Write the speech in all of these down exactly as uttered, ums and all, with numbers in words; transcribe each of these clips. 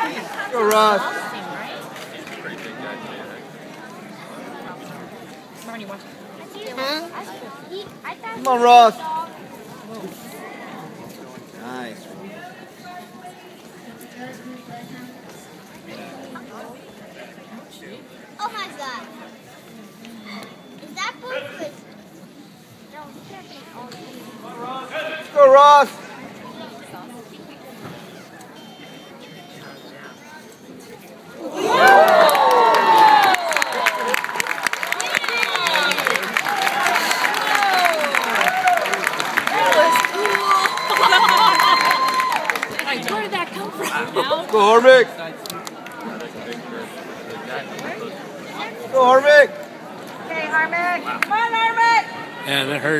Go, Ross. Come on, Ross. Nice. Oh my God. Is that perfect? Let's go, Ross. Where did that come from? Go, Harvick. Go, Harvick. Okay, Harvick. Come on, Harvick. Yeah, that hurt.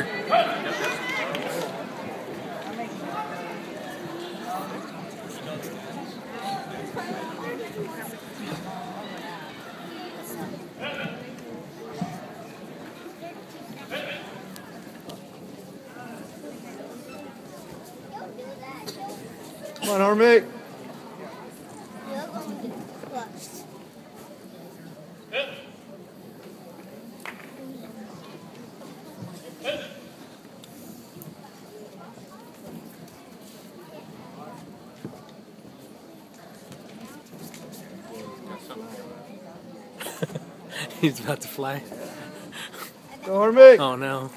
Come on, Harvick. He's about to fly. Go, Harvick. Oh no.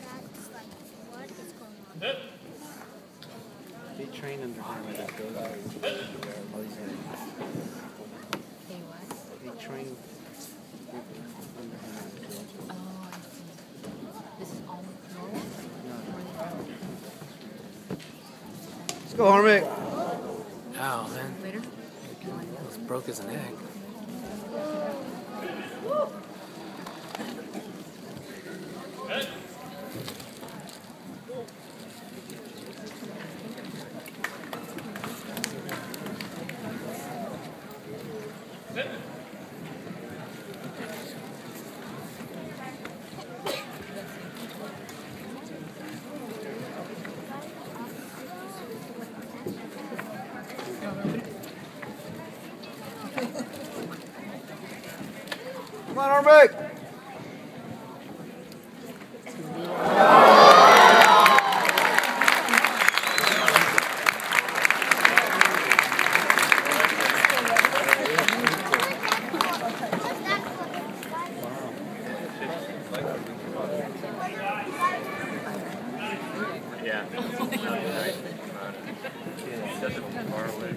They train under him with his goes out. They train under him. Oh, I see. This is all Norwalk? Let's go, Harvick. Ow, man. Later? Almost broke his neck. Come on, Harvick. Yeah. Does it far away.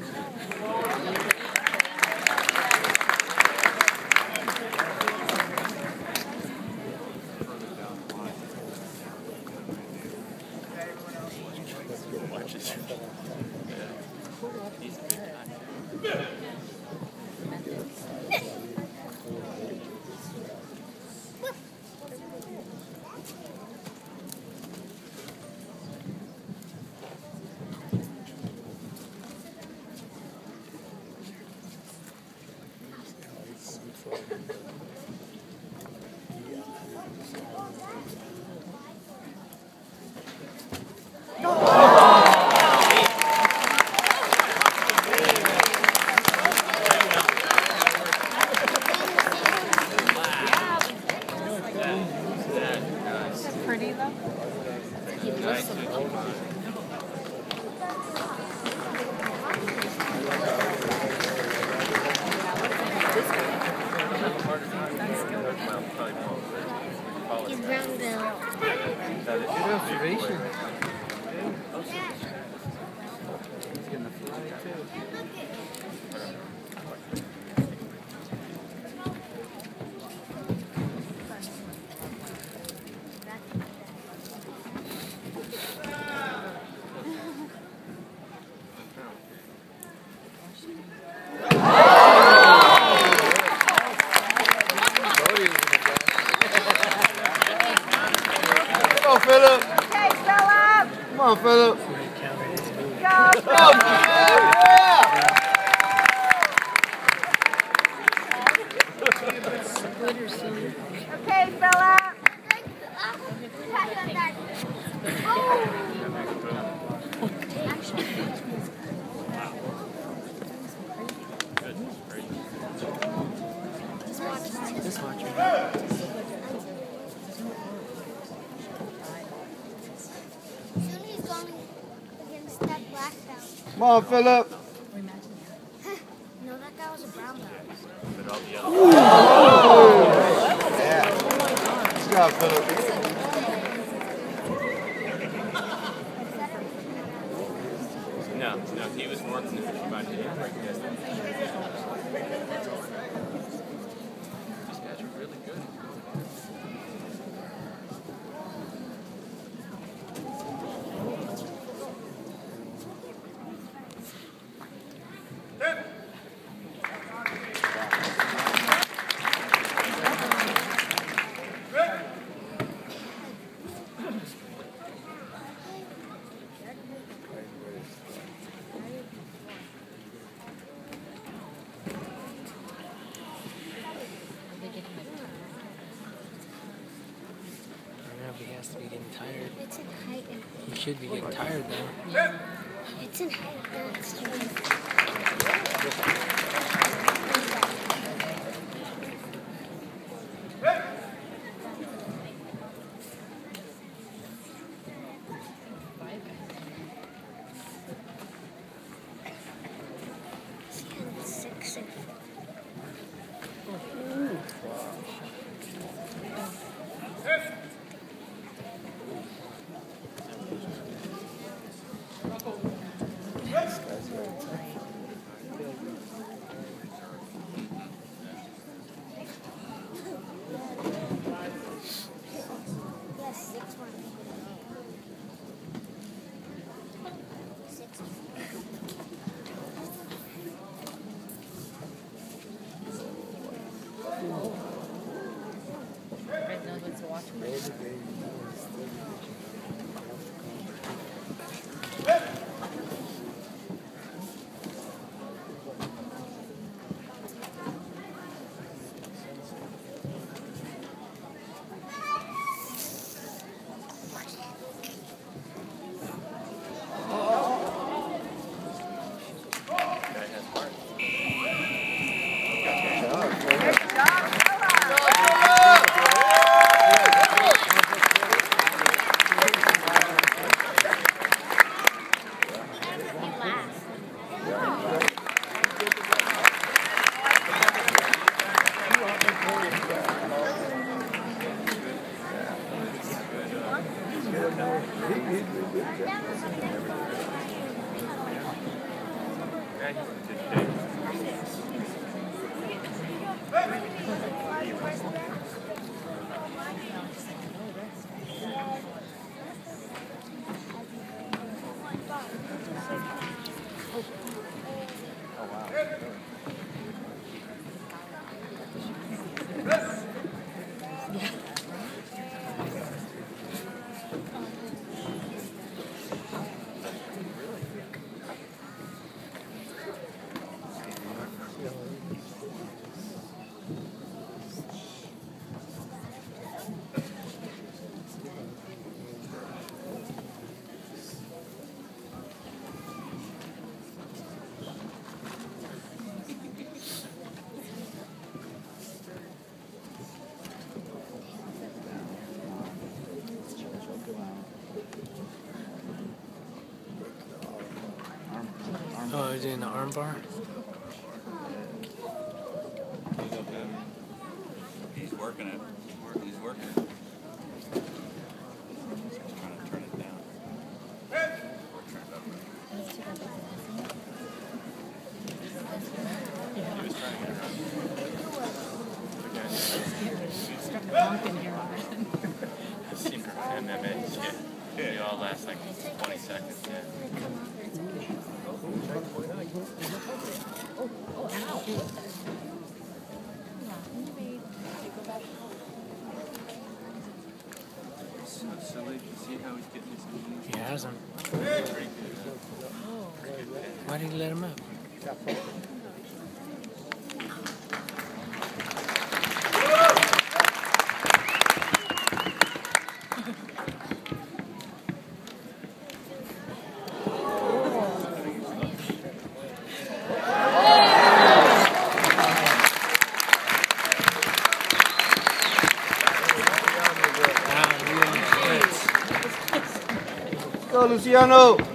Pretty though? He looks so cool. He's brown girl. Good observation. He's gonna fly too. Philip. Okay, Stella. on, Philip. No, that guy was a brown belt. Yeah. Good job, Philip. No, no, he was working it about to break this. These guys are really good. He has to be getting tired. It's in height and He should be getting tired though. it's in height and strength. Six and yes, six one. Six. Red knows what to watch. Yeah, he's in good shape. Oh, he's doing the arm bar? He's working it. He's working it. He's trying to turn it down. Or turn it up. He was trying to get around. I've seen her M M A shit. They all last like twenty seconds, yeah. So, so like, you see how he's getting his knees? He hasn't. Pretty good, uh, pretty good pin. Why did he let him up? Go, Luciano.